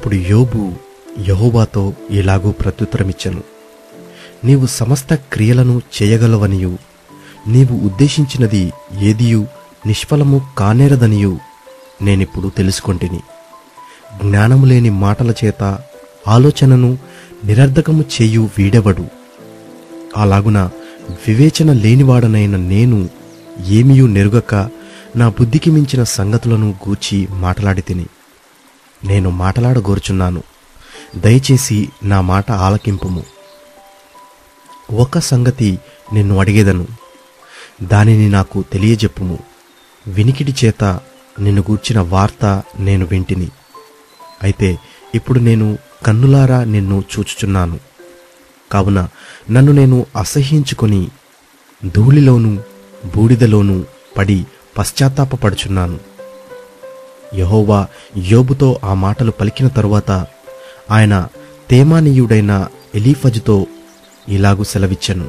అప్పుడు యోబు యెహోవాతో ఇలాగూ ప్రత్యుత్తరమిచ్చెను: నీవు సమస్త క్రియలను చేయగలవనియు నీవు ఉద్దేశించినది ఏదియు నిష్ఫలము కానేరదనియు నేనిప్పుడు తెలుసుకొంటిని. జ్ఞానము లేని మాటల చేత ఆలోచనను నిరర్ధకము చేయు వీడెవడు? అలాగున వివేచన లేనివాడనైన నేను ఏమియూ నెరుగక నా బుద్ధికి మించిన సంగతులను గూర్చి మాట్లాడితిని. నేను మాట్లాడగోరుచున్నాను, దయచేసి నా మాట ఆలకింపుము. ఒక సంగతి నిన్ను అడిగేదను, దానిని నాకు తెలియజెప్పుము. వినికిడి చేత నిన్ను గూర్చిన వార్త నేను వింటిని, అయితే ఇప్పుడు నేను కన్నులారా నిన్ను చూచుచున్నాను. కావున నన్ను నేను అసహ్యించుకొని ధూళిలోనూ బూడిదలోనూ పడి పశ్చాత్తాపపడుచున్నాను. యెహోవా యోబుతో ఆ మాటలు పలికిన తరువాత ఆయన తేమానీయుడైన ఎలీఫజుతో ఇలాగు సెలవిచ్చెను: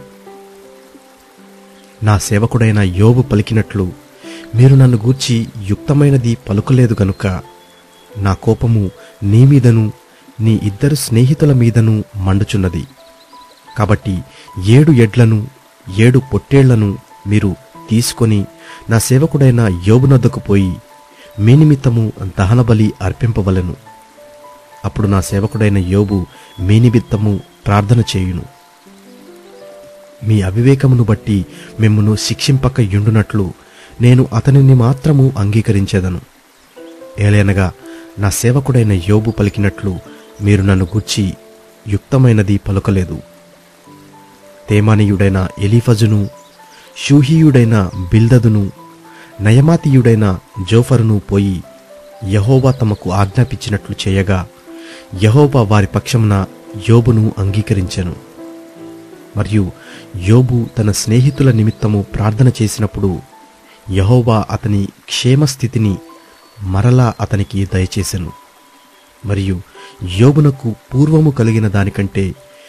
నా సేవకుడైన యోబు పలికినట్లు మీరు నన్ను గూర్చి యుక్తమైనది పలుకలేదు గనుక నా కోపము నీ మీదను నీ 2 స్నేహితుల మీదను మండుచున్నది. కాబట్టి 7 ఎడ్లను 7 పొట్టేళ్లను మీరు తీసుకొని నా సేవకుడైన యోబునొద్దకు పోయి మీ నిమిత్తము దహనబలి అర్పింపవలెను. అప్పుడు నా సేవకుడైన యోబు మీ నిమిత్తము ప్రార్థన చేయును. మీ అవివేకమును బట్టి మిమ్మును శిక్షింపక యుండునట్లు నేను అతనిని మాత్రము అంగీకరించెదను. ఏలయనగా నా సేవకుడైన యోబు పలికినట్లు మీరు నన్ను గూర్చి యుక్తమైనది పలుకలేదు. తేమానీయుడైన ఎలీఫజును, షూహీయుడైన బిల్దదును, నయమాతీయుడైన జోఫరును పోయి యెహోవా తమకు ఆజ్ఞాపించినట్లు చేయగా యెహోవా వారి పక్షమున యోబును అంగీకరించెను. మరియు యోబు తన స్నేహితుల నిమిత్తము ప్రార్థన చేసినప్పుడు యెహోవా అతని క్షేమస్థితిని మరలా అతనికి దయచేసెను. మరియు యోబునకు పూర్వము కలిగిన దానికంటే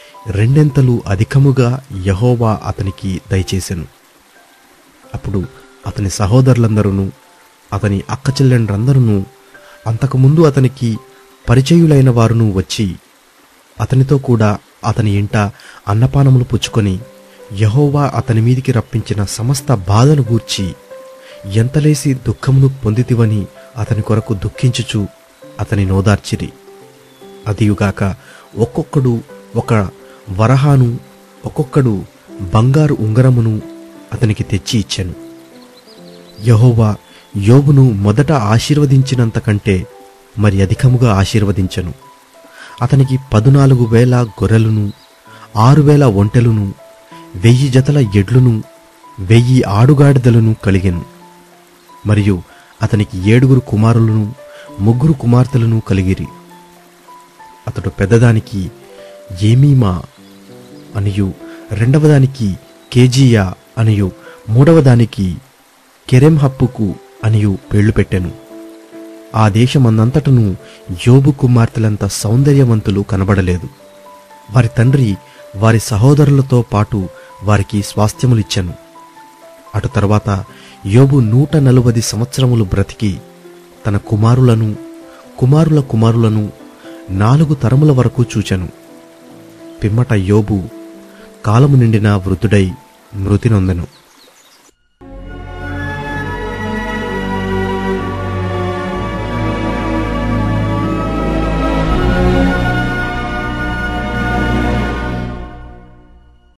2 అధికముగా యెహోవా అతనికి దయచేసెను. అప్పుడు అతని సహోదరులందరూ, అతని అక్కచెల్లెండ్రందరూ, అంతకుముందు అతనికి పరిచయులైన వారును వచ్చి అతనితో కూడా అతని ఇంట అన్నపానములు పుచ్చుకొని యెహోవా అతని మీదికి రప్పించిన సమస్త బాధను గూర్చి ఎంతలేసి దుఃఖమును పొందితివని అతని కొరకు దుఃఖించుచు అతని నోదార్చిరి. అదియుగాక ఒక్కొక్కడు ఒక వరహాను, ఒక్కొక్కడు బంగారు ఉంగరమును అతనికి తెచ్చి ఇచ్చెను. యెహోవా యోబును మొదట ఆశీర్వదించినంతకంటే మరి అధికముగా ఆశీర్వదించెను. అతనికి 14,000 గొర్రెలను, 6,000 ఒంటెలను, 1000 జతల ఎడ్లును, 1000 ఆడుగాడిదలను కలిగెను. మరియు అతనికి 7 కుమారులను, 3 కుమార్తెలను కలిగిరి. అతడు పెద్దదానికి ఏమీమా అనియు, రెండవదానికి కేజీయా అనియు, మూడవదానికి కెరెంహప్పుకు అనియు పేళ్లు పెట్టెను. ఆ దేశమందంతటను యోబు కుమార్తెలంత సౌందర్యవంతులు కనబడలేదు. వారి తండ్రి వారి సహోదరులతో పాటు వారికి స్వాస్థ్యములిచ్చెను. అటు తర్వాత యోబు 140 సంవత్సరములు బ్రతికి తన కుమారులను, కుమారుల కుమారులను 4 తరముల వరకు చూచెను. పిమ్మట యోబు కాలము నిండిన వృద్ధుడై మృతి నొందెను.